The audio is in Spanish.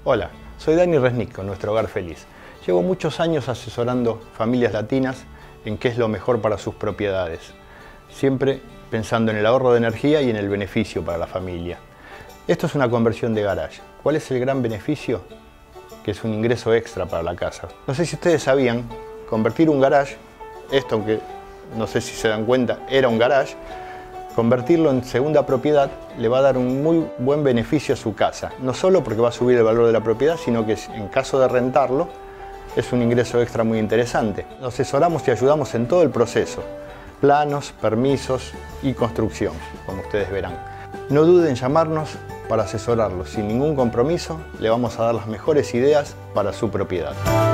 Hola, soy Dani Resnick con Nuestro Hogar Feliz. Llevo muchos años asesorando familias latinas en qué es lo mejor para sus propiedades, siempre pensando en el ahorro de energía y en el beneficio para la familia. Esto es una conversión de garage. ¿Cuál es el gran beneficio? Que es un ingreso extra para la casa. No sé si ustedes sabían, convertir un garage, esto aunque no sé si se dan cuenta, era un garage, convertirlo en segunda propiedad le va a dar un muy buen beneficio a su casa. No solo porque va a subir el valor de la propiedad, sino que en caso de rentarlo, es un ingreso extra muy interesante. Nos asesoramos y ayudamos en todo el proceso. Planos, permisos y construcción, como ustedes verán. No duden en llamarnos para asesorarlos sin ningún compromiso. Le vamos a dar las mejores ideas para su propiedad.